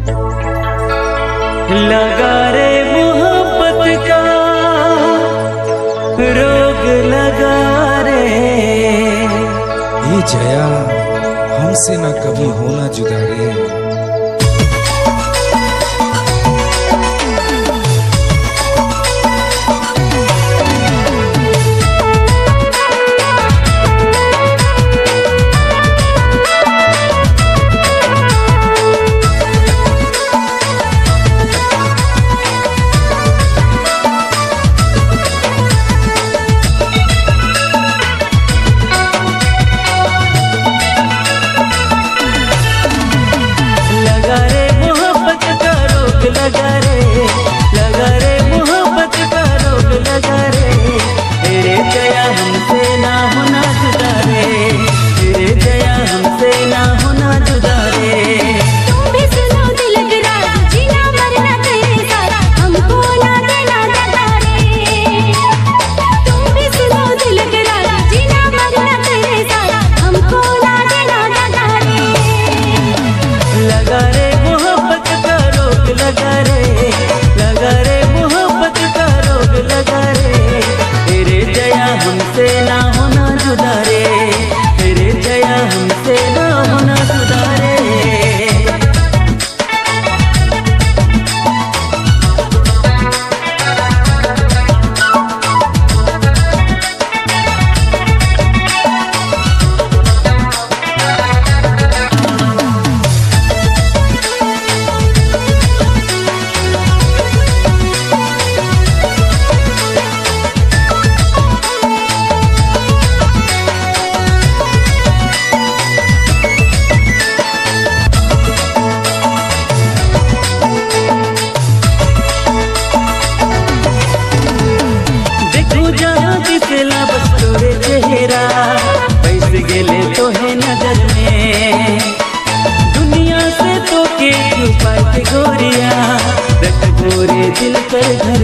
लगा रे मोहब्बत का रोग लगा रे। ये जया हमसे ना कभी होना जुदा रे। लगा रे मोहब्बत का रोग लगा रे। तेरे जया हमसे ना होना जुदा रे। तेरे जया हमसे ना होना जुदा रे। तुम भी सुनो दिल गिरा जीना मरना तेरे साथ हमको ना देना दादा रे। तुम भी सुनो दिल गिरा जीना मरना तेरे साथ हमको ना देना दादा रे। लगा रे मोहब्बत का रोग लगा रे। लगा रे मोहब्बत का रोग लगा रे। तेरे जया हमसे ना होना जुदा रे। तेरे जया हमसे ना होना जुदा रे। बस तोरे चेहरा बैस गेले तो है नजर में। दुनिया से तो के छुपा के गोरिया रख गोरे दिल पर घर